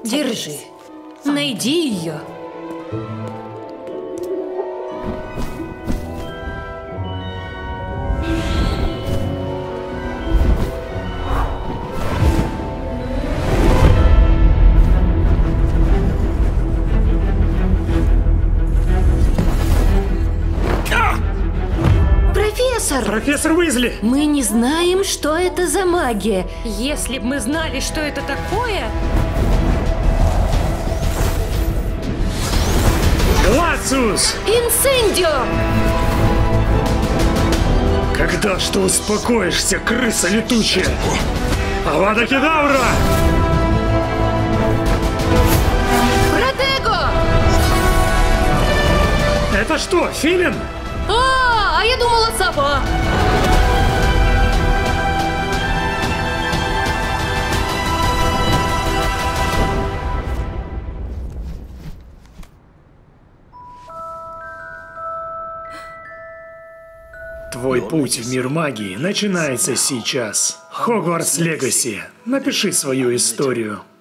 Держи. Найди ее. Профессор Уизли! Мы не знаем, что это за магия. Если бы мы знали, что это такое... Глациус! Инсендио! Когда ж ты успокоишься, крыса летучая? Авада Кедавра! Протего! Это что, филин? А я думала, сова. Твой путь в мир магии начинается сейчас. Хогвартс Легаси. Напиши свою историю.